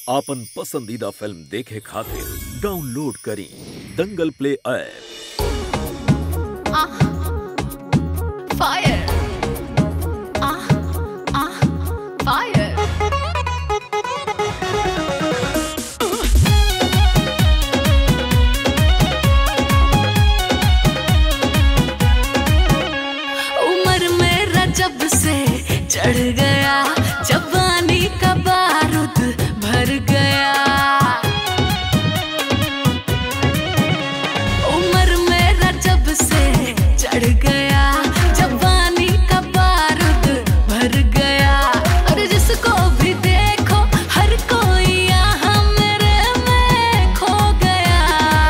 आपन पसंदीदा फिल्म देखे खातिर डाउनलोड करी Dangal play app. Fire fire उम्र मेरा जब से चढ़ गया, जवानी का बारूद भर गया। उम्र मेरा जब से चढ़ गया, जवानी का बारूद भर गया। और जिसको भी देखो हर कोई यहाँ मेरे में खो गया।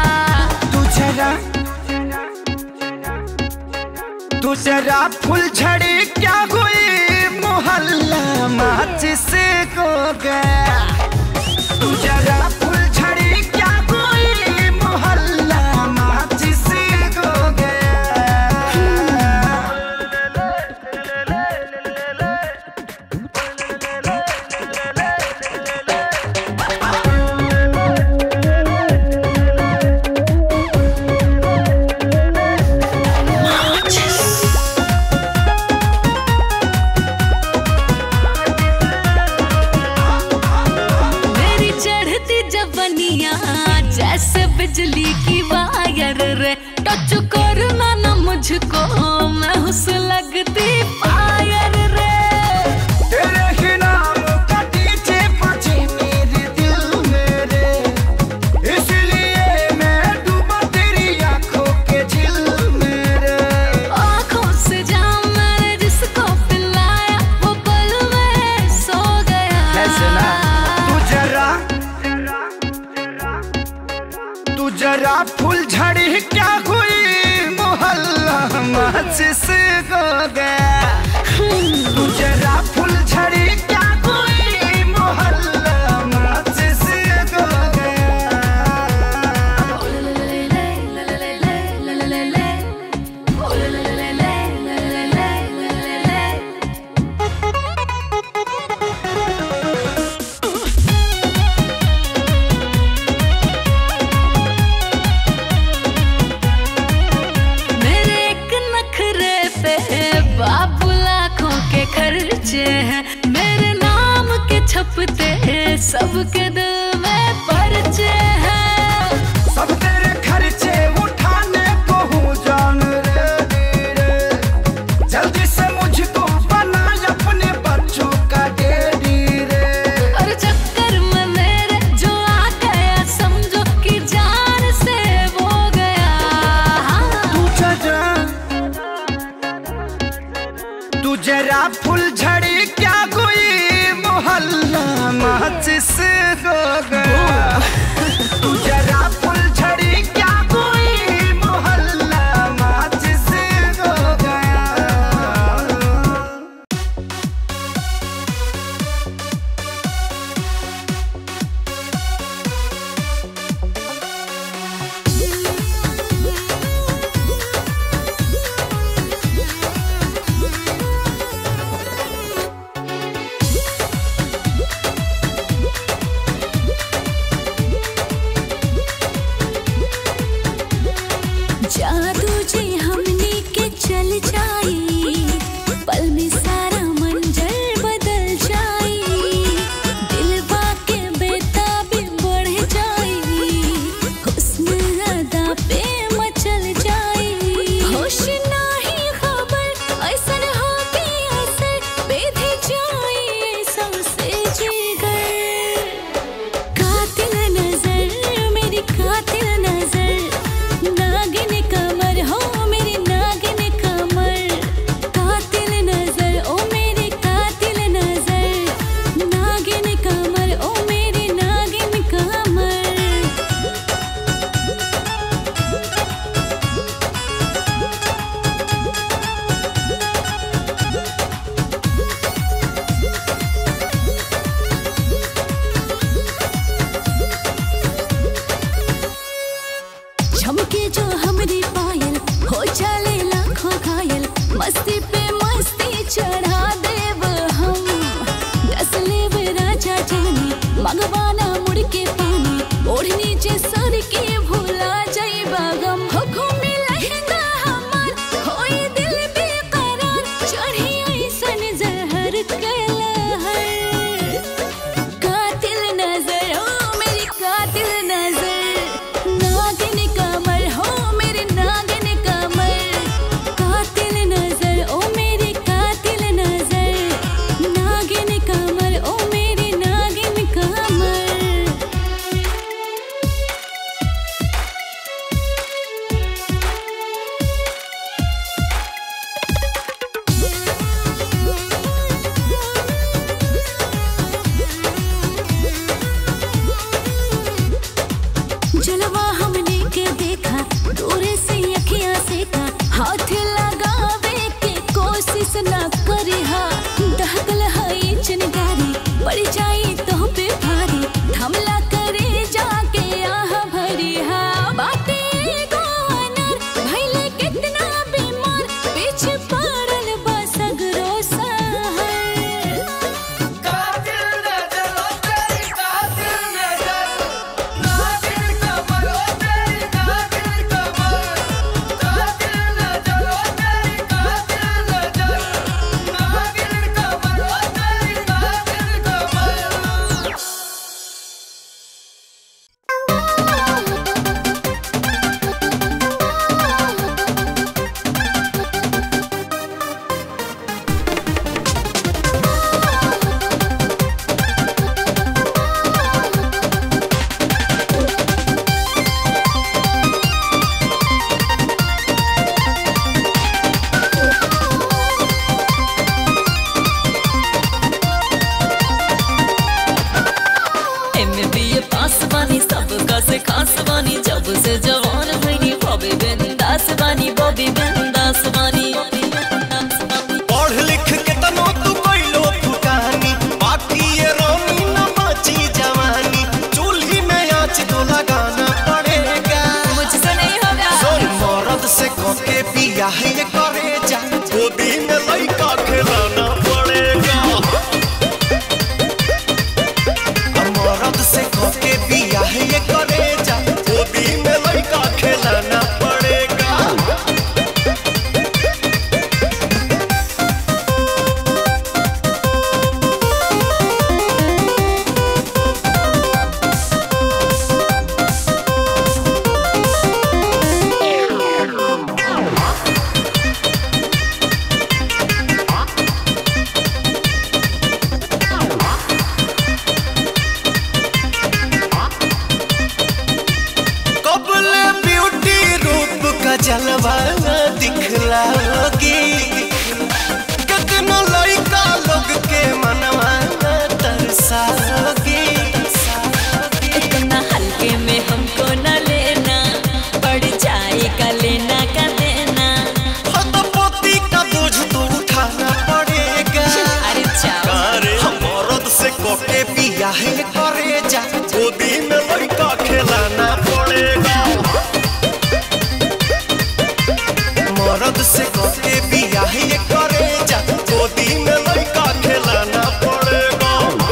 तू जरा फुलझड़ी क्या हुई, मोहल्ला माचिस को गया। तू जरा फुलझड़ी क्या हुई, मोहल्ला माचिस को गया। जैसे बिजली की वायर रे, टच करना ना मुझको, मैं हुस लगती फायर रे। तेरे ही नाम का डीजे बजे मेरे दिल में रे, इसलिए मैं डूबा तेरी आंखों के झिल में रे। आंखों से जाम मैंने जिसको पिलाया, वो पल में सो गया। तू जरा फुलझड़ी क्या हुई, मोहल्ला माचिस को गया। तू जरा फुलझड़ी क्या हुई, मोहल्ला माचिस को गया। बाबू लाखों के खर्चे हैं, मेरे नाम के छपते हैं, सबके दिल में पर्चे हैं। सब तेरे खर्चे उठाने को हूँ जान रे रे, जल्दी से मुझको बना अपने बच्चों का डैडी रे। और चक्कर में मेरे जो आ गया, समझो कि जान से वो गया। तू जरा फुलझड़ी क्या हुई, मोहल्ला माचिस को गया। तू जरा फुलझड़ी क्या हुई, मोहल्ला माचिस को गया। जादू जी हमने के चल जाई, पल में सारा मंजर बदल जाई। दिलवा के बेताबी बढ़ जाई, हुस्न अदा पे मचल जाई। होश नाही खबर ऐसन होती असर, बेधे जाई सबसे जिगर। कातिल नजर मेरी कातिल नजर, नागिन कमर हो मेरी नागिन कमर। कातिल नजर ओ मेरी कातिल नजर, नागिन कमर ओ मेरी नागिन कमर। झमके जो हमरी पायल, हो चले लाखों घायल, मस्ती पे मस्ती चढ़ा देव हम। दस लेव राजा जाने मगवाना बानी बॉबी बिंदास बानी। पढ़ लिख के तनो तू कइलो फुकानी, बाकी ये रोनी न बची जवानी। चूल्ही में आँच तो लगाना पड़ेगा, मुझसे नहीं होगा। सोन मर्द से कोके बियाह ये करे जा, गोदी में लइका खिलाना पड़ेगा। मर्द से कोके बियाह ये करे जा, गोदी में लइका खिलाना पड़ेगा। कबले ब्यूटी रूप का जलवा दिखलाओगी, कितना लइका लोग के मनवा तरसाओगी। इतना हल्के में हमको न लेना, पड़ जाएगा लेना का देना। हो तो पोती का बोझ तो उठाना पड़ेगा। अरे जाओ अरे मर्द से कोके बियाह करे जा, गोदी में लइका खिलाना पड़ेगा। मर्द से कोके बियाह करे जा, गोदी में लइका खिलाना पड़ेगा।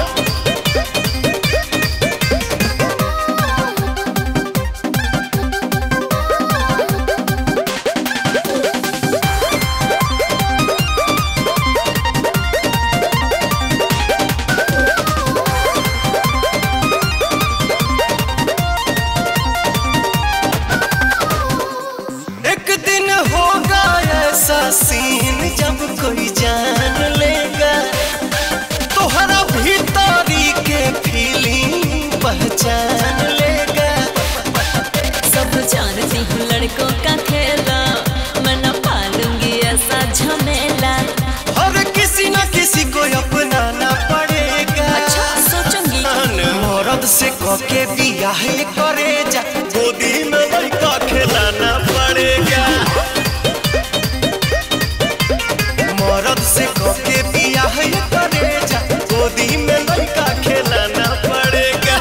एक दिन होगा ऐसा सीन जब कोई जान लेगा, तोहरा भीतरी के फीलिंग पहचान लेगा। सब जानती हूँ लड़कों का खेला, मैं न पालूंगी ऐसा झमेला। हर किसी न किसी को अपनाना पड़ेगा। अच्छा सोचूंगी। मर्द से कोके बियाह करे जा, गोदी में लइका खिलाना पड़ेगा। मर्द से कोके बियाह करे जा, गोदी में लइका खिलाना पड़ेगा।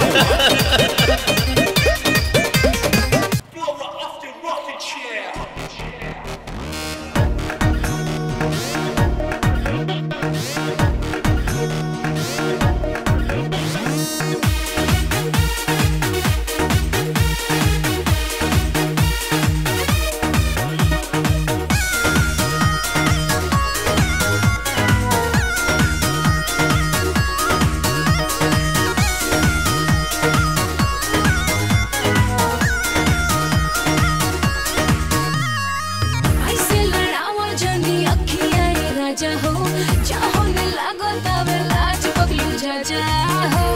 ऐसे लड़ावा जनी अखियाँ ये राजा हो, चाहो न लागो तवे लाज पगलू जा हो।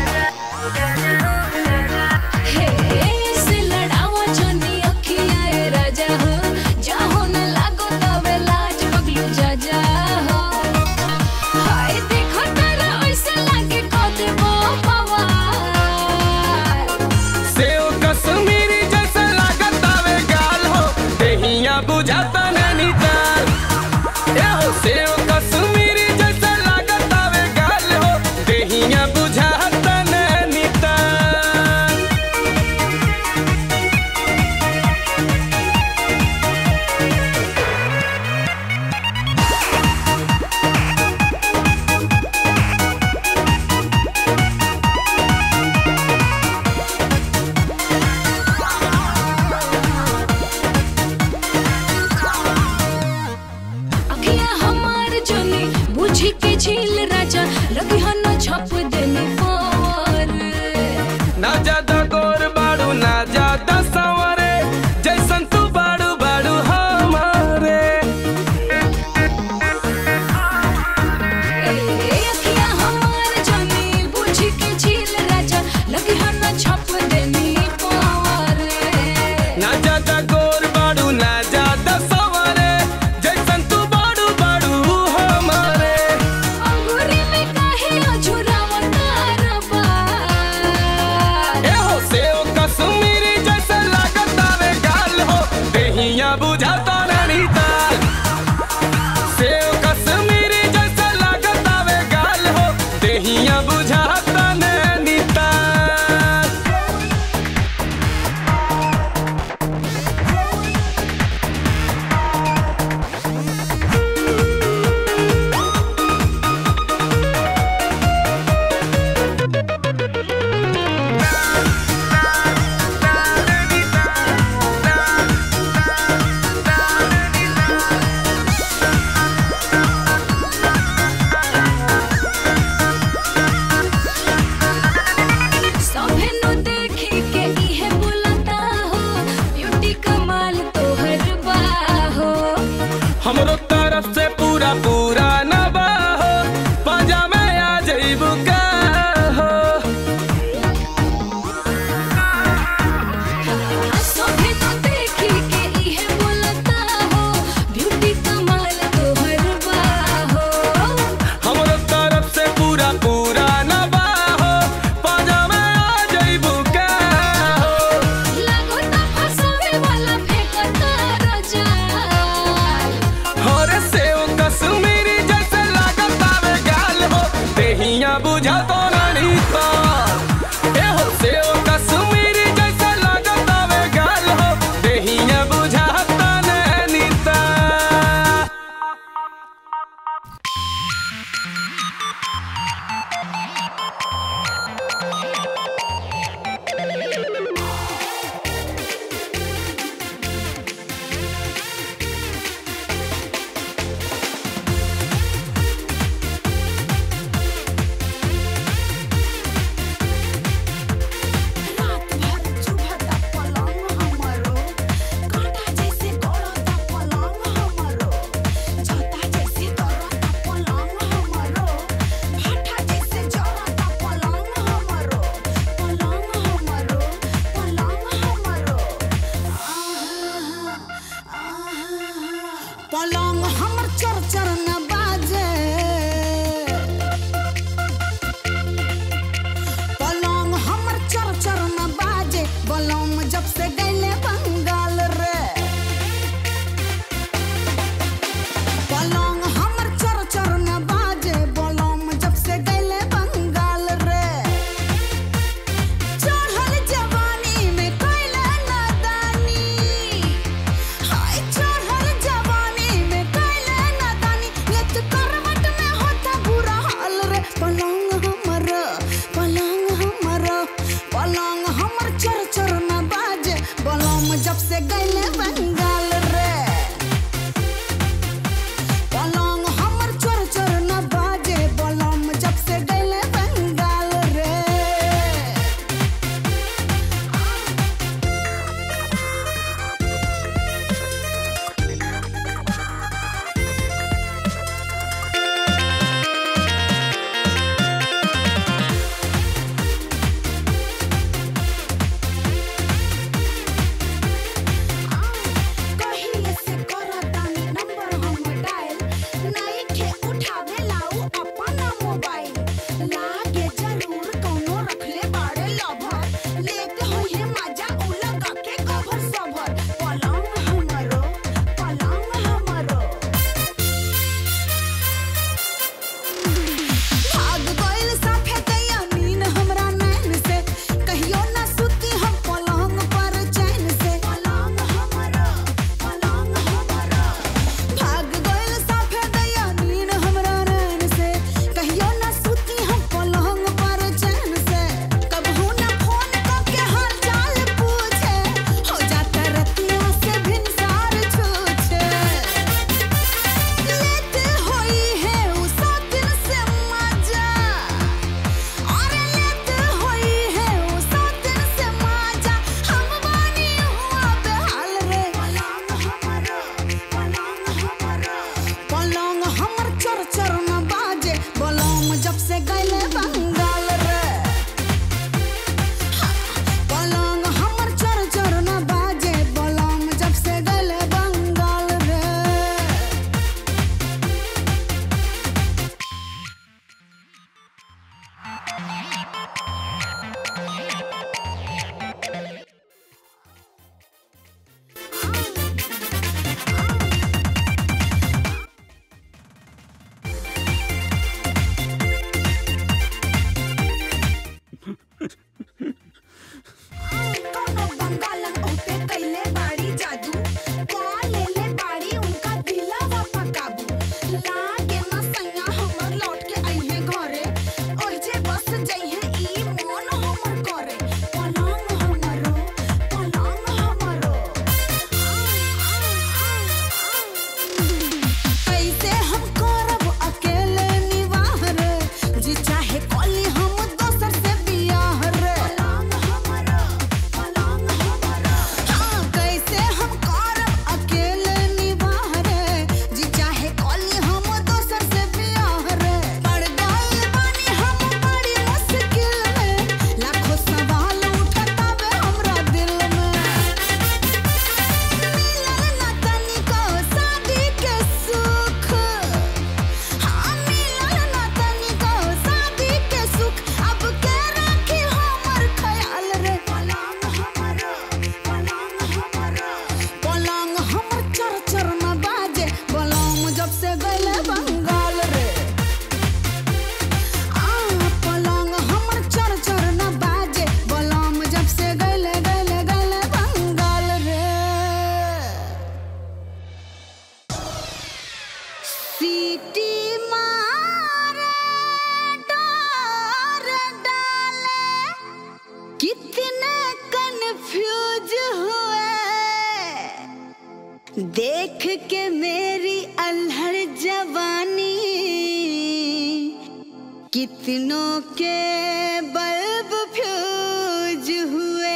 हे ऐसे लड़ावा जनी अखियाँ ये राजा हो, चाहो न लागो तवे लाज पगलू जा हो। हाय देखो तारा ऐसे लागे को देबो पवार। सेव कश्मीरी जैसा लागत आवे गाल हो, देहिया बुझाता नैनीताल। ए हो सेव कश्मीरी जैसा लागत आवे गाल हो, देहिया बुझाता नैनीताल। फ्यूज हुए देख के मेरी अल्हड़ जवानी, कितनों के बल्ब फ्यूज हुए।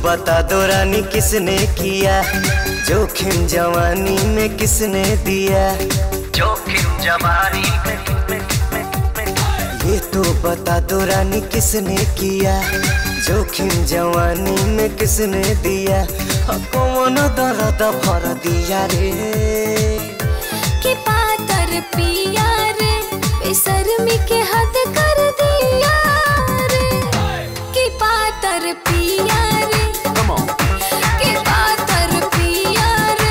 बता दो रानी किसने किया, जोखिम जवानी में किसने दिया, जोखिम जवानी में ये तो बता दो रानी किसने किया, जोखिम जवानी में किसने दिया, कौन दर्द भर दिया रे कि पातर पिया रे बेशर्मी के हद कर दिया रे, कि पातर पिया रे कि पातर पिया रे।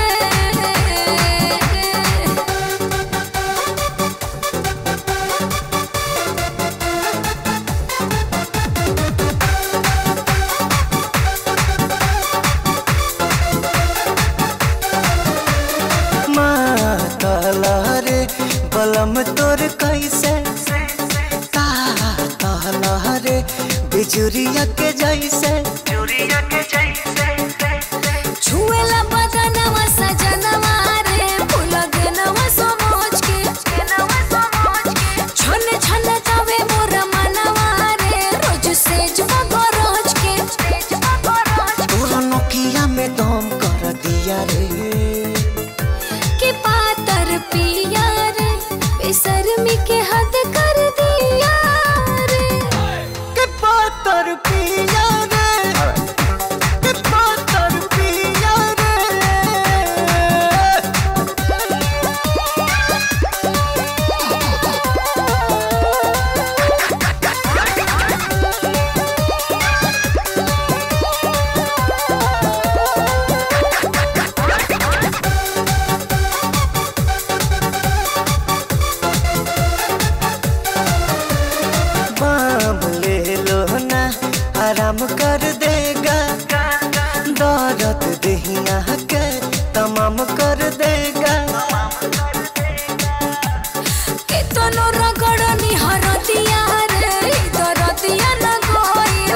रे बलम तोर कैसे रे बिजुरिया के जैसे छुएला बदनवा सजनवा रे फूल गनवा समझ के छन छन जावे मोर मनवा रे रोज सेज बगरोज के तोर नोकिया में दम कर दिया रे कि पातर पिया रे बेशर्मी के हद कर दिया रे, कि पातर पिया रे कि पातर पिया आराम कर देगा, दर्द देहिया के तमाम कर देगा, के तनो रगड़नी हरदिया रे दरदिया न गई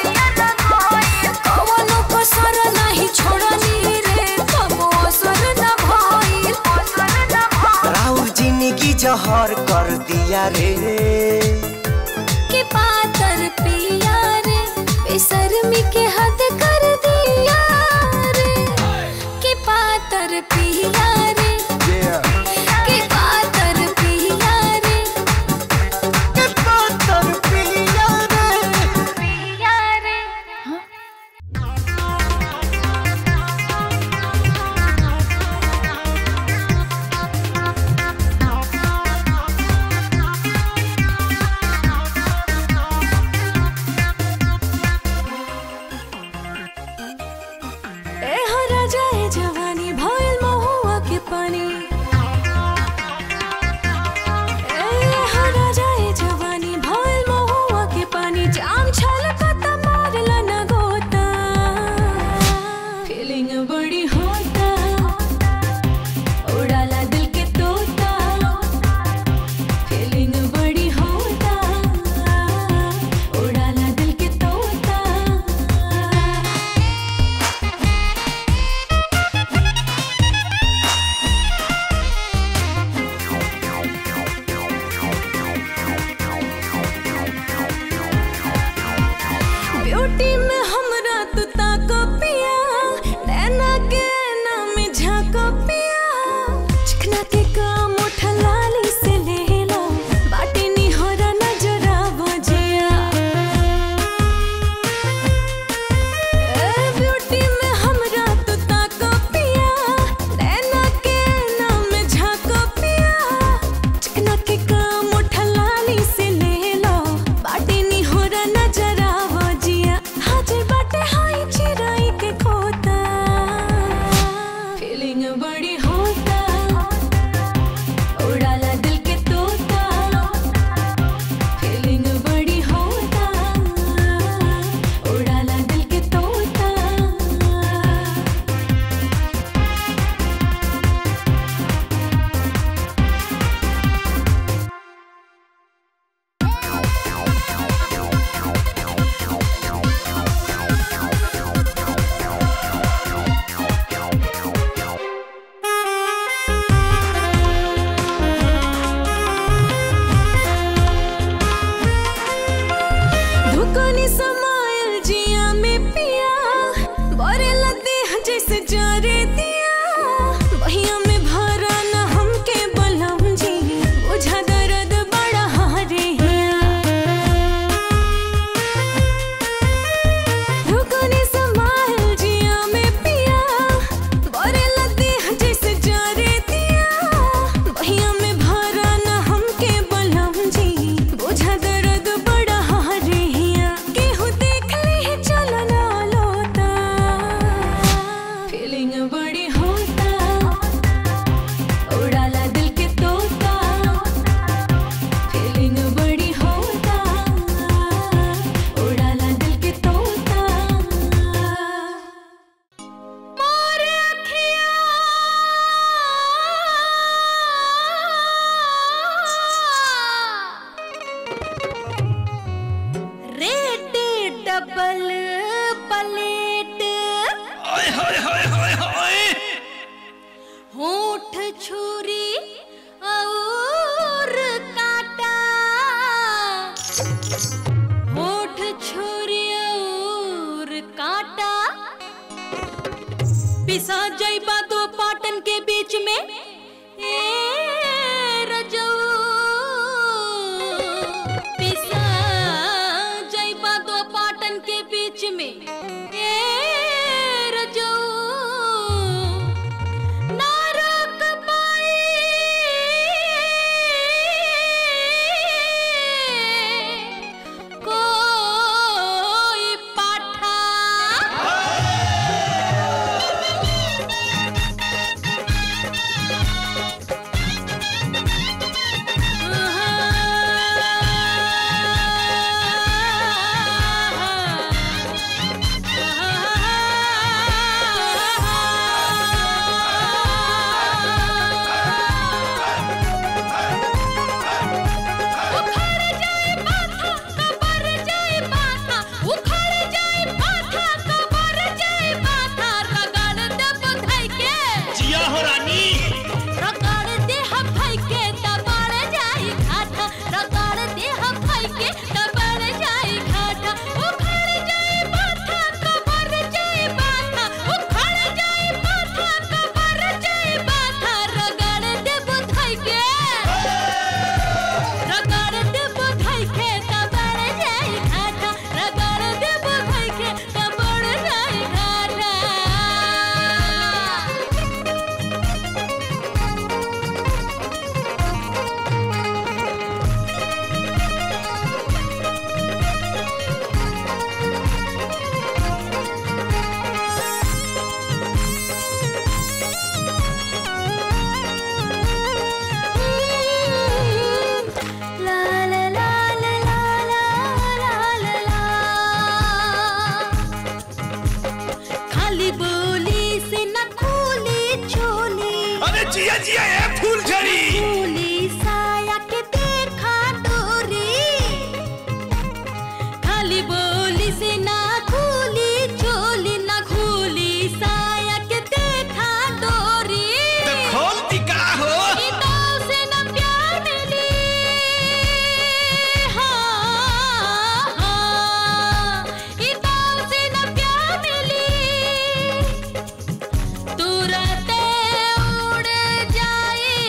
कवनो कसर नहीं छोड़नी रे कबो असर न भइल राउर जिंदगी जहर कर दिया रे कि पातर पिया रे बेशर्मी के हद कर दिया रे, कि पातर पिया रे कि पातर पिया रे कि पातर पिया रे। ए हो राजा ए जवानी भइल महुआ के पानी, ए हो राजा ए जवानी भइल महुआ के पानी, जाम छलकता मारला न गोता, फीलिंग बड़ी होता उड़ाला दिल के तोता, फीलिंग बड़ी होता उड़ाला दिल के तोता। जैसे जारे दिया वहिया में भरा न हमके बलम जी बुझा दर्द बड़ा हारे रुकने समाल जिया में पिया बड़े लगते जैसे जारे दिया वहिया में भरा न हमके बलम जी बुझा दर्द बड़ा हारे केहू देख ले चलो ना लोता फीलिंग बड़ी होता उड़ाला दिल के तोता फीलिंग बड़ी होता उड़ाला दिल के तोता मोर अखियाँ रेट डबल प्लेट होठ छुरी और काटा होठ छुरी और काटा पिसा जइबा दो पाटन के बीच में ए रजऊ पिसा जइबा दो पाटन के बीच में ए रजऊ ना रोक पाई कोई पाठा जिया जिया ए फूल झड़ी फूली साया के देखा डोरी खाली बोली से ना खुली चोली ना खुली साया के देखा डोरी तो खोल दिखा हो इताओ से ना प्यार मिली हाँ हाँ इताओ से ना प्यार मिली तू रहते उड़ जाए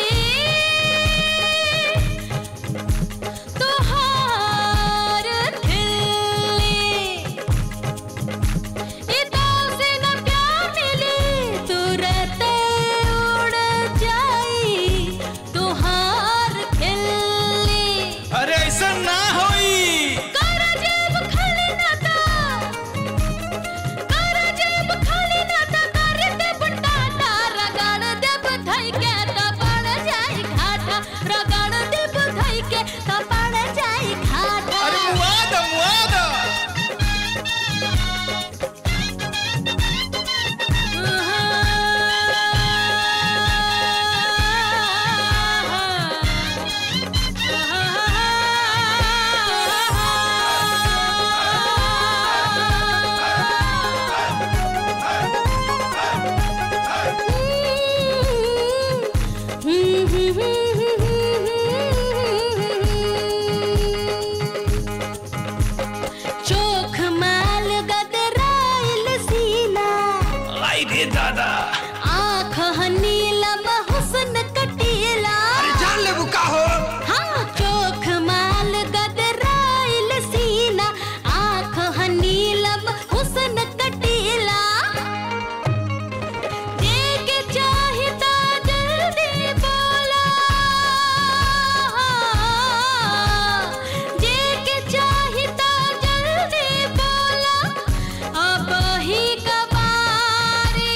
रे दादा। आँख नीलम हुस्न कटीला। अरे जान ले वो का हो? हाँ चोख माल गदराइल सीना। आँख नीलम हुस्न कटीला। देख चाहता जल्दी बोला। देख चाहता जल्दी बोला। अब ही कबारी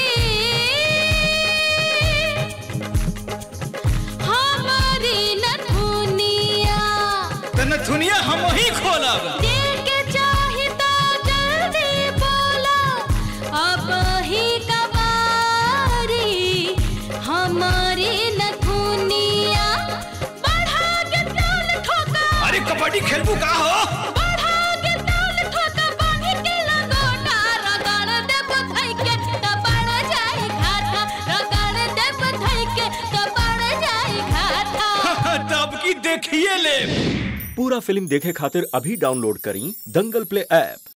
हमारी नथुनिया। तो नथुनिया हम ही खोलब। देख चाहता जल्दी बोला। अब ही कबारी हमारी नथुनिया। बढ़ा के ताल ठोका। अरे कबड्डी खेलबू का हो? बढ़ा के ताल ठोका। बांध के लगोटा। रगड़ दे बधाई के त बढ़ जाए घाटा। रगड़ दे बधाई के त बढ़ जाए घाटा। तब की देखिए ले। पूरा फिल्म देखे खातिर अभी डाउनलोड करी दंगल प्ले ऐप।